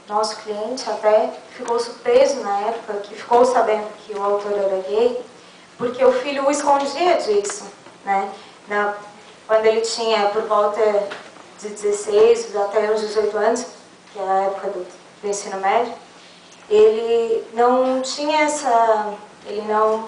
nosso cliente até ficou surpreso na época, que ficou sabendo que o autor era gay, porque o filho o escondia disso, né? Quando ele tinha por volta de 16 até os 18 anos, que era a época do ensino médio, ele não tinha essa... ele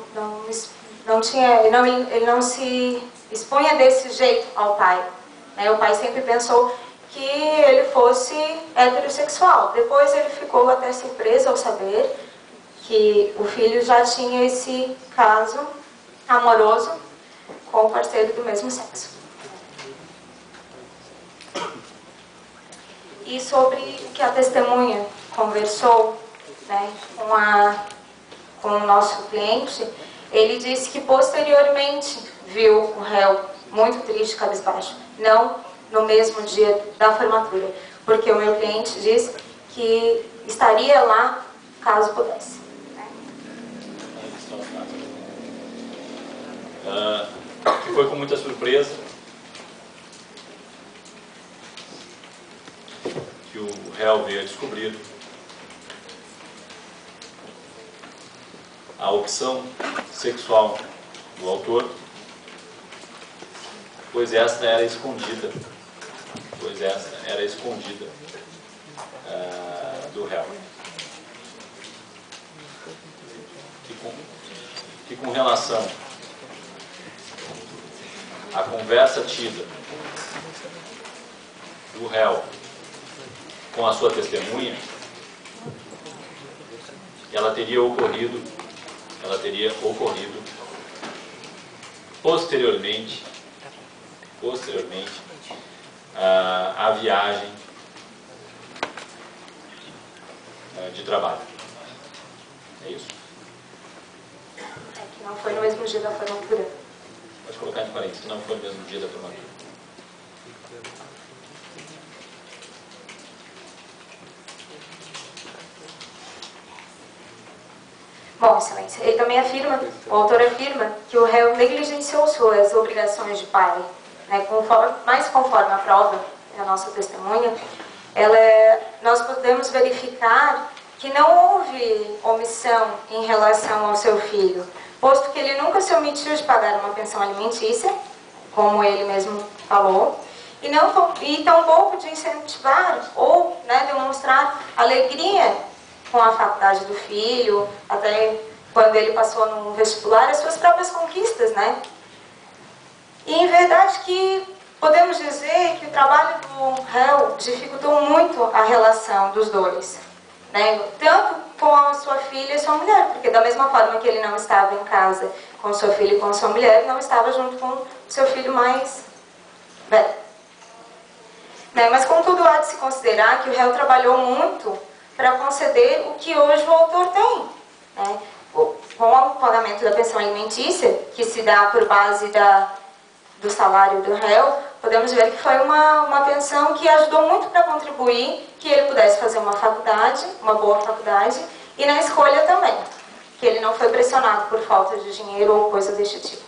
não se expunha desse jeito ao pai, né? O pai sempre pensou que ele fosse heterossexual. Depois ele ficou até surpreso ao saber que o filho já tinha esse caso amoroso com o parceiro do mesmo sexo. E sobre o que a testemunha conversou, né, com o nosso cliente, ele disse que posteriormente viu o réu muito triste, cabisbaixo, não no mesmo dia da formatura, porque o meu cliente disse que estaria lá caso pudesse. Que foi com muita surpresa que o réu veio a descobrir a opção sexual do autor, pois esta era escondida, do réu. Que com relação à conversa tida do réu com a sua testemunha, ela teria ocorrido posteriormente à viagem de trabalho. É isso. Que não foi no mesmo dia da formatura. Pode colocar em parênteses, que não foi no mesmo dia da formatura. Bom, excelência, ele também afirma, o autor afirma, que o réu negligenciou suas obrigações de pai, né, mais conforme a prova da nossa testemunha, nós podemos verificar que não houve omissão em relação ao seu filho, posto que ele nunca se omitiu de pagar uma pensão alimentícia, como ele mesmo falou, e tampouco de incentivar ou, né, demonstrar alegria com a faculdade do filho, até quando ele passou no vestibular, as suas próprias conquistas, né? E em verdade que podemos dizer que o trabalho do réu dificultou muito a relação dos dois, né? Tanto com a sua filha e sua mulher, porque da mesma forma que ele não estava em casa com sua filha e com sua mulher, não estava junto com seu filho mais velho. Né? Mas contudo há de se considerar que o réu trabalhou muito para conceder o que hoje o autor tem, né? Com o pagamento da pensão alimentícia, que se dá por base do salário do réu, podemos ver que foi uma pensão que ajudou muito para contribuir que ele pudesse fazer uma faculdade, uma boa faculdade, e na escolha também, que ele não foi pressionado por falta de dinheiro ou coisa deste tipo.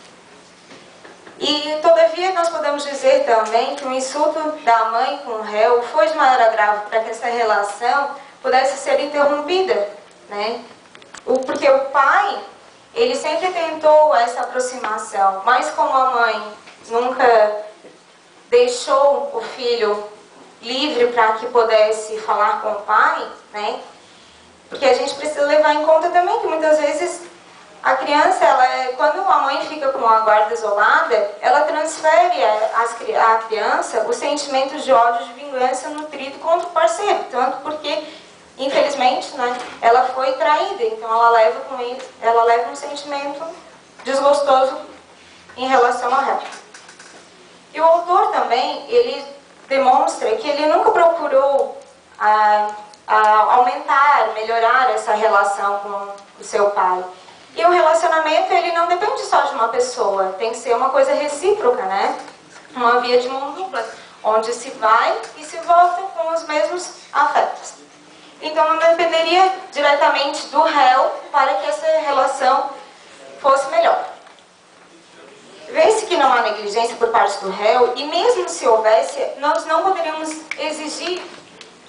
E, todavia, nós podemos dizer também que o insulto da mãe com o réu foi de maior agravo para que essa relação pudesse ser interrompida, né? Porque o pai, ele sempre tentou essa aproximação, mas como a mãe nunca deixou o filho livre para que pudesse falar com o pai, né? Porque a gente precisa levar em conta também que muitas vezes a criança, quando a mãe fica com a guarda isolada, ela transfere à criança os sentimentos de ódio, de vingança nutrido contra o parceiro. Tanto porque, infelizmente, né, ela foi traída. Então ela leva um sentimento desgostoso em relação ao réu. E o autor também, ele demonstra que ele nunca procurou aumentar, melhorar essa relação com o seu pai. E o relacionamento, ele não depende só de uma pessoa, tem que ser uma coisa recíproca, né? Uma via de mão dupla, onde se vai e se volta com os mesmos afetos. Então não dependeria diretamente do réu para que essa relação fosse melhor. Vê-se que não há negligência por parte do réu, e mesmo se houvesse, nós não poderíamos exigir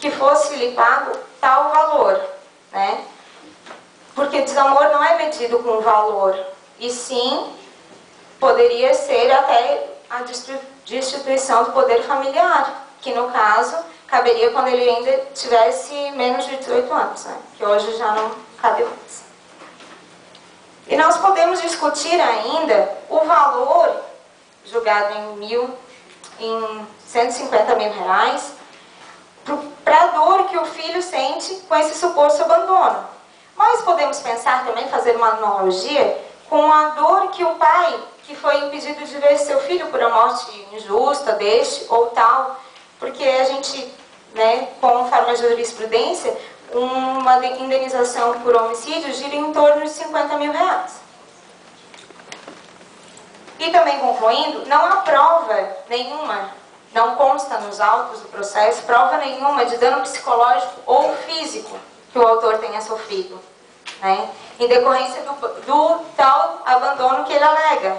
que fosse lhe pago tal valor, né? Porque desamor não é medido com valor, e sim poderia ser até a destituição do poder familiar, que no caso caberia quando ele ainda tivesse menos de 18 anos, né? Que hoje já não cabe mais. E nós podemos discutir ainda o valor, julgado em 150 mil reais, para a dor que o filho sente com esse suposto abandono. Mas podemos pensar também, fazer uma analogia com a dor que o pai, que foi impedido de ver seu filho por uma morte injusta deste ou tal, porque a gente, né, conforme a jurisprudência, uma indenização por homicídio gira em torno de 50 mil reais. E também concluindo, não há prova nenhuma, não consta nos autos do processo, prova nenhuma de dano psicológico ou físico que o autor tenha sofrido, né, em decorrência do tal abandono que ele alega.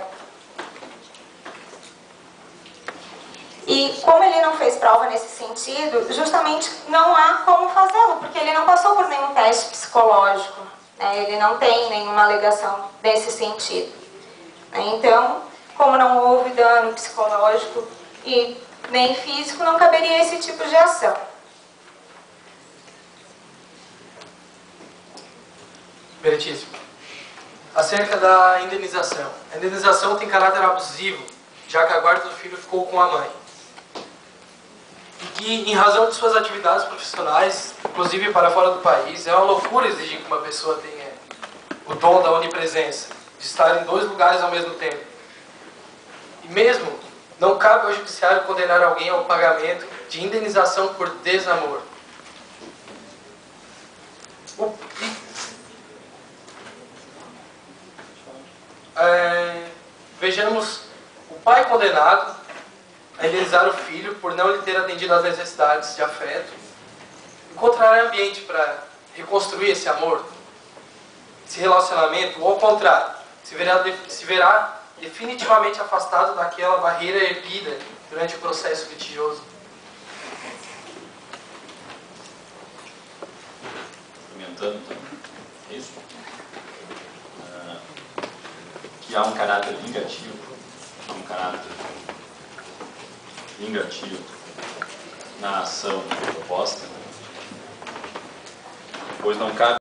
E como ele não fez prova nesse sentido, justamente não há como fazê-lo, porque ele não passou por nenhum teste psicológico, né, ele não tem nenhuma alegação nesse sentido. Então, como não houve dano psicológico e nem físico, não caberia esse tipo de ação. Meritíssimo. Acerca da indenização. A indenização tem caráter abusivo, já que a guarda do filho ficou com a mãe. E que, em razão de suas atividades profissionais, inclusive para fora do país, é uma loucura exigir que uma pessoa tenha o dom da onipresença, de estar em 2 lugares ao mesmo tempo. E mesmo, não cabe ao judiciário condenar alguém ao pagamento de indenização por desamor. Vejamos o pai condenado a indenizar o filho por não lhe ter atendido às necessidades de afeto, encontrar ambiente para reconstruir esse amor, esse relacionamento, ou ao contrário, se verá definitivamente afastado daquela barreira erguida durante o processo litigioso. Comentando, então, é isso? Que há um caráter vingativo, na ação proposta, pois não cabe